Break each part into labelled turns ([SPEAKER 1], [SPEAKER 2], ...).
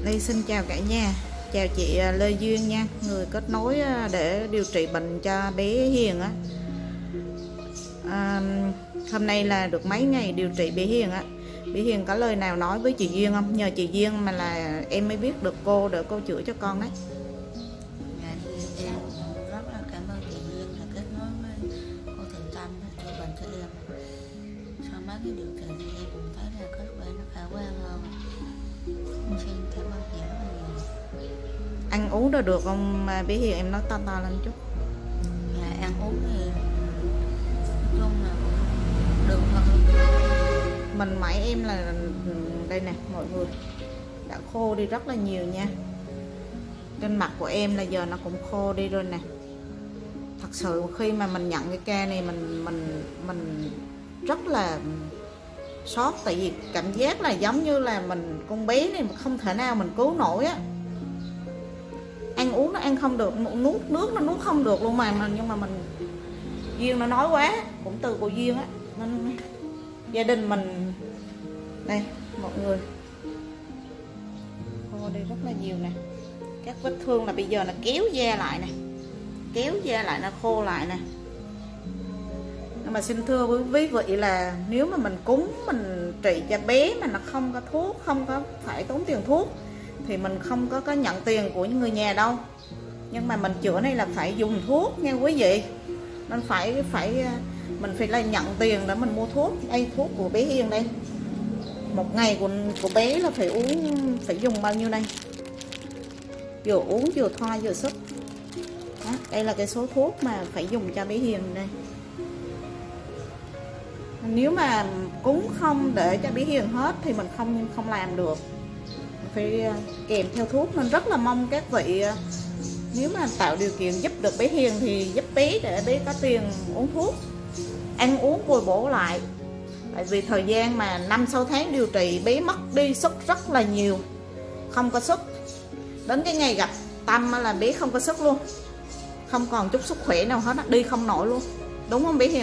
[SPEAKER 1] Đây xin chào cả nhà, chào chị Lê Duyên nha, người kết nối để điều trị bệnh cho bé Hiền á. Hôm nay là được mấy ngày điều trị bé Hiền á. Bé Hiền có lời nào nói với chị Duyên không? Nhờ chị Duyên mà là em mới biết được cô để cô chữa cho con đấy.
[SPEAKER 2] Dạ thì em rất là cảm ơn chị Duyên là kết nối với cô Thiện Tâm để chữa bệnh cho em. Sau mấy cái điều trị thì em cũng thấy là kết quả nó khả quan hơn. Xin cảm ơn chị rất là nhiều.
[SPEAKER 1] Ăn uống được được không mà bé Hiền, em nói to to lên chút.
[SPEAKER 2] Dạ ăn uống thì nói chung là cũng được hơn.
[SPEAKER 1] Mình mãi em là đây nè mọi người, đã khô đi rất là nhiều nha. Trên mặt của em là giờ nó cũng khô đi rồi nè. Thật sự khi mà mình nhận cái ca này mình rất là sót, tại vì cảm giác là giống như là mình con bé này không thể nào mình cứu nổi á. Ăn uống nó ăn không được, nuốt nước nó nuốt không được luôn mà nhưng mà mình Duyên nó nói quá, cũng từ cô Duyên á, nên gia đình mình đây mọi người khô đi rất là nhiều nè. Các vết thương là bây giờ là kéo da lại nè, kéo da lại nó khô lại nè. Nhưng mà xin thưa với quý vị là nếu mà mình cúng mình trị cho bé mà nó không có thuốc, không có phải tốn tiền thuốc thì mình không có nhận tiền của những người nhà đâu. Nhưng mà mình chữa này là phải dùng thuốc nha quý vị, nên mình phải là nhận tiền để mình mua thuốc. Đây thuốc của bé Hiền đây, một ngày của bé là phải dùng bao nhiêu đây, vừa uống vừa thoa vừa sức. Đó, đây là cái số thuốc mà phải dùng cho bé Hiền đây. Nếu mà cúng không để cho bé Hiền hết thì mình không làm được, phải kèm theo thuốc. Nên rất là mong các vị nếu mà tạo điều kiện giúp được bé Hiền thì giúp bé để bé có tiền uống thuốc, ăn uống bồi bổ lại. Tại vì thời gian mà 5-6 tháng điều trị bé mất đi sức rất là nhiều, không có sức. Đến cái ngày gặp Tâm là bé không có sức luôn, không còn chút sức khỏe nào hết, đi không nổi luôn, đúng không bé Hiền?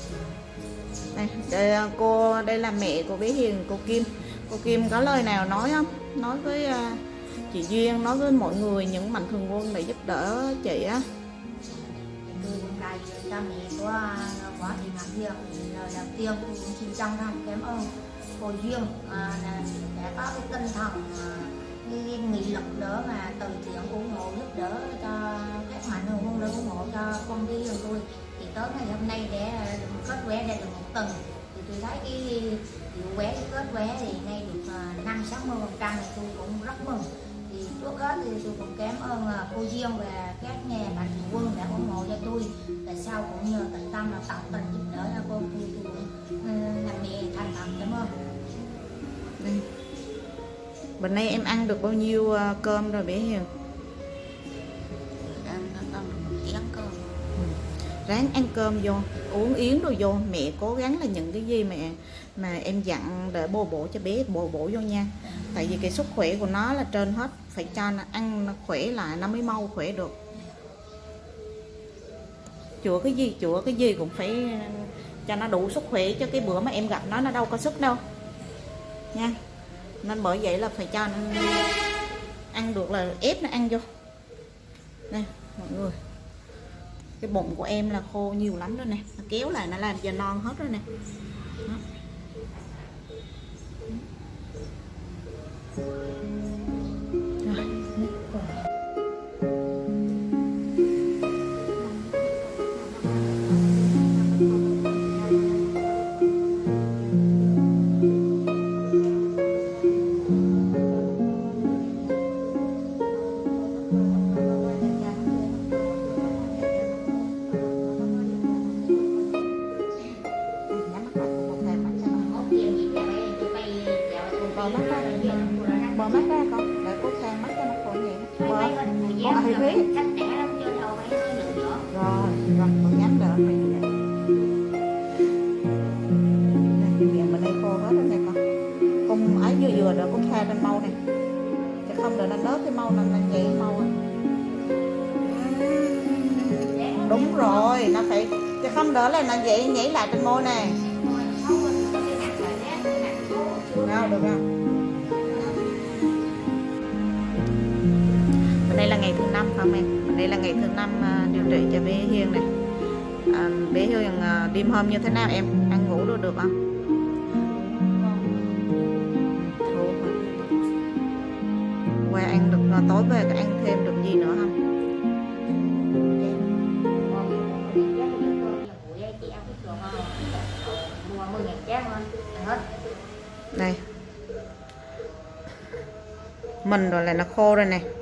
[SPEAKER 1] Đây là mẹ của bé Hiền, cô Kim. Cô Kim có lời nào nói không? Nói với chị Duyên, nói với mọi người, những mạnh thường quân để giúp đỡ chị á.
[SPEAKER 3] Tôi cũng đại diện cho mẹ của Võ Thị Ngọc Hiền. Lời đầu tiên tôi cũng xin chân thành cảm ơn cô Duyên đã có cái tinh thần, cái nghị lực đỡ mà từ thiện ủng hộ giúp đỡ cho các mạnh thường quân, để ủng hộ cho công ty của tôi. Thì tới ngày hôm nay để kết quả đã được 1 tuần thì tôi thấy cái hiệu quả, cái kết quả thì ngay được 50-60% thì tôi cũng rất mừng. Thì trước hết thì tôi cũng cảm ơn cô Duyên và các nhà mạnh thường quân đã ủng hộ cho tôi, và sau cũng nhờ Tận Tâm là tận tình giúp đỡ cho cô, tôi cũng làm mẹ thành thật cảm ơn.
[SPEAKER 1] Đây. Bữa nay em ăn được bao nhiêu cơm rồi bé Hiền?
[SPEAKER 2] Ăn tầm 1 chén cơm.
[SPEAKER 1] Ráng ăn cơm vô, uống yến rồi vô. Mẹ cố gắng là những cái gì mà em dặn để bồi bổ cho bé, bồi bổ vô nha. Tại vì cái sức khỏe của nó là trên hết, phải cho nó ăn nó khỏe lại nó mới mau khỏe được. Chữa cái gì cũng phải cho nó đủ sức khỏe, cho cái bữa mà em gặp nó đâu có sức đâu nha. Nên bởi vậy là phải cho nó ăn được là ép nó ăn vô. Đây mọi người, cái bụng của em là khô nhiều lắm rồi nè, nó kéo lại nó làm cho non hết rồi nè. Đó. Mở mắt ra con, để cô sang mắt cho nó khổ nhẹ. Mở thì phí. Rồi, con nhắm đỡ phải vậy. Đây, miệng mình đây khô hết rồi nè con. Con ấy vừa đỡ con tha trên mau nè. Chứ không đợi nó nớt cái mau nó nhảy mau à. Đúng rồi, nó phải, chứ không đỡ là nó nhảy lại trên môi nè. Nào được không? ngày thứ 5 không em? Bữa nay là ngày thứ 5 điều trị cho bé Hiền này. Bé Hiền đêm hôm như thế nào em? Ăn ngủ được không? Qua ăn được, tối về có ăn thêm được gì nữa không? Đây mình rồi là nó khô rồi này.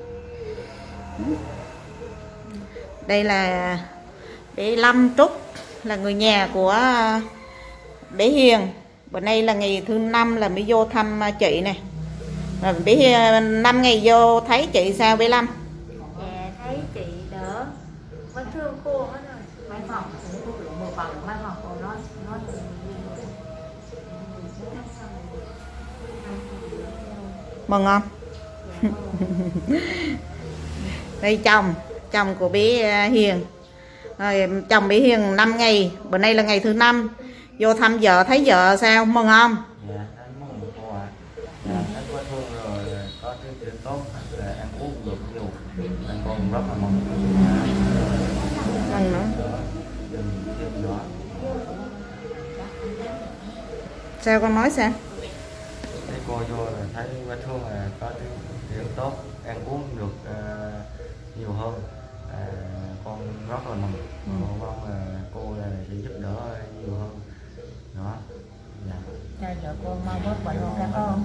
[SPEAKER 1] Đây là bé Lâm Trúc, là người nhà của bé Hiền. Bữa nay là ngày thứ 5 là mới vô thăm chị này. Rồi bé Hiền 5 ngày vô thấy chị sao bé Lâm?
[SPEAKER 3] Dạ, thấy chị đỡ, vết thương khô hết rồi. Mấy phòng cũng có lượng 10 phòng, mấy phòng cô nói
[SPEAKER 1] mừng không? Đây chồng của bé Hiền. Rồi, chồng bé Hiền 5 ngày, bữa nay là ngày thứ 5 vô thăm vợ, thấy vợ sao, mừng không?
[SPEAKER 4] Dạ, anh mừng cô ạ. Anh có thương rồi, có tiêu chuẩn tốt, rồi ăn uống được nhiều. Anh con rất là mừng.
[SPEAKER 1] Mừng nữa. Sao con nói sao?
[SPEAKER 4] Thấy cô vô rồi thấy vết thương là có tiêu chuẩn tốt, ăn uống được nhiều hơn. Con rất là mừng. Mong là cô là sẽ giúp đỡ nhiều hơn. Đó. Dạ.
[SPEAKER 3] cho vợ con mau bớt bệnh luôn các con.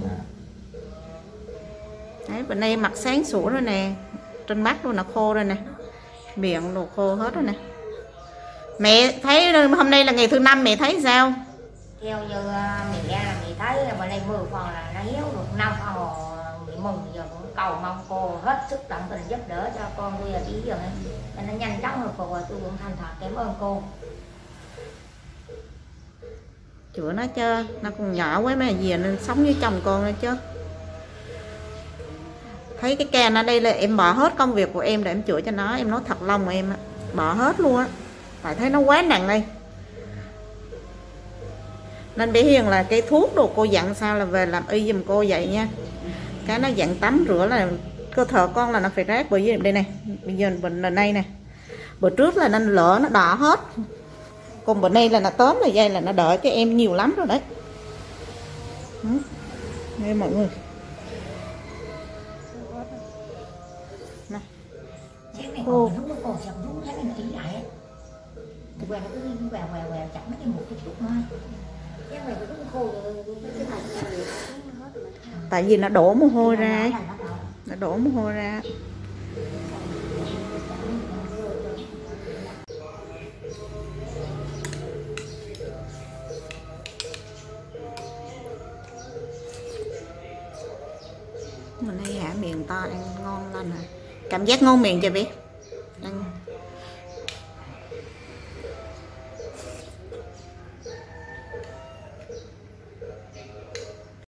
[SPEAKER 1] Đấy, bữa nay mặt sáng sủa rồi nè, trên mắt luôn nó khô rồi nè, miệng đồ khô hết rồi nè. Mẹ thấy hôm nay là ngày thứ 5 mẹ thấy sao?
[SPEAKER 3] Theo như mẹ là mẹ thấy bữa nay 10 phần là nó héo được 5 phần, mẹ mừng, giờ cũng cầu mong cô hết sức tận tình giúp đỡ cho con bây giờ bây giờ nó nhanh chóng hơn phục rồi, tôi cũng thành thật cảm ơn cô.
[SPEAKER 1] Chữa nó chứ, nó còn nhỏ quá mà gì nên sống với chồng con nữa chứ. Thấy cái can ở đây là em bỏ hết công việc của em để em chữa cho nó, em nói thật lòng em á, bỏ hết luôn á, tại thấy nó quá nặng đây. Nên bé Hiền là cái thuốc đồ cô dặn sao là về làm y giùm cô vậy nha. Cái nó dặn tắm rửa là cơ thể con là nó phải rác, bởi vì đây này, bây giờ bệnh là đây nè, bữa trước là nó lỡ nó đỏ hết, còn bữa nay là nó tóm là dây là nó đỡ cho em nhiều lắm rồi đấy. Đây mọi người này.
[SPEAKER 3] Cô nó còn chậm đúng thấy nó ý lại thì quẹo nó cứ quẹo chặt mấy cái một cái chút thôi. Cái này cũng khô rồi.
[SPEAKER 1] Tại vì nó đổ mồ hôi ra, nó đổ mồ hôi ra. Mình hay hả miệng to ăn ngon lành hả? Cảm giác ngon miệng chưa biết?